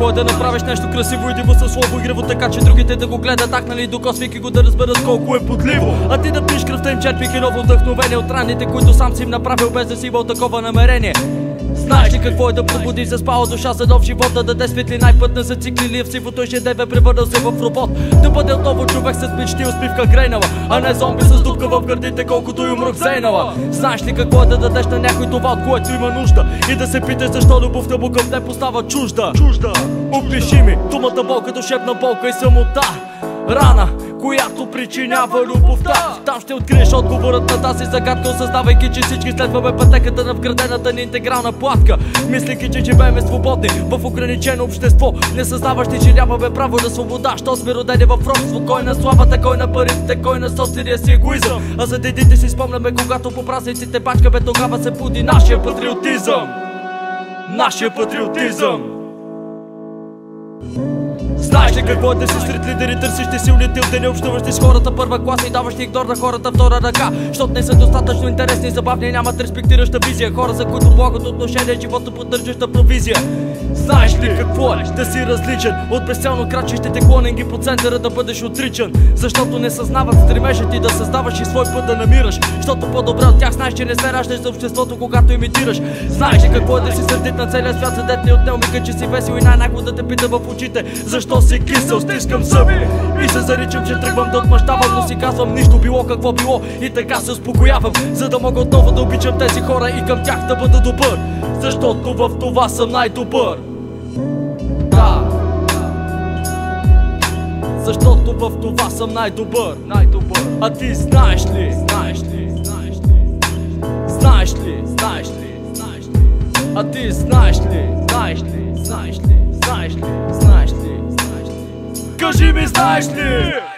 какво е да направиш нещо красиво и диво със слово игриво, така че другите да го гледат акнали, докосвайки го да разберат колко е подливо. А ти да пиш кръвта им, черпейки ново вдъхновение от раните, които сам си им направил без да си имал такова намерение. Знаеш ли какво е да пробудиш заспала душа за нов живот, да даде светлина и път на зациклили в сивото ежедневие, превърнал се в робот, да бъде отново човек с мечти и усмивка грейнала, а не зомби с дупка в гърдите, колкото и умрък зейнала. Знаеш ли какво е да дадеш на някой това, от което има нужда, и да се питаш защо любовта му към теб остава чужда? Опиши ми думата болка, душевна болка и самота, рана, която причинява любовта. Там ще откриеш отговорът на тази загадка, осъзнавайки, че всички следваме пътеката на вградената ни интегрална платка. Мислейки, че живееме свободни в ограничено общество, не съзнаващи, че нямаме право на свобода. Що сме родени в робство, кой на славата, кой на парите, кой на собствения си егоизъм. А за дедите си спомняме, когато по празниците бачкаме, тогава се буди нашия патриотизъм. Нашия патриотизъм. Знаеш ли какво е да си сред лидери, търсещи силни тил, да не общуващи с хората първа класа и даващи игнор на хората втора ръка, защото не са достатъчно интересни и забавни и нямат респектираща визия, хора, за които благото отношение живота поддържаща провизия. Знаеш ли какво е да си различен от безцелно крачещите клонинги по центъра, да бъдеш отричан, защото не съзнават стремежа ти да създаваш и свой път да намираш, защото по-добре от тях знаеш, че не се раждаш за обществото, когато имитираш. Знаеш ли какво е да си сърдит на целия свят, за дет не отнел мига, че си весел и най-нагло да те пита в очите защо си кисел, стискам зъби и се заричам, че тръгвам да отмъщавам, но си казвам нищо било какво било и така се успокоявам, за да мога отново да обичам тези хора и към тях да бъда добър, защото в това съм най-добър. Да, защото в това съм най-добър. А ти знаеш ли? А ти знаеш ли? Кажи ми, знаеш ли?